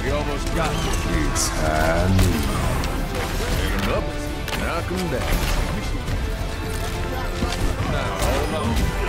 We almost got you. It's handy. Pick him up, knock him down. Now, hold on.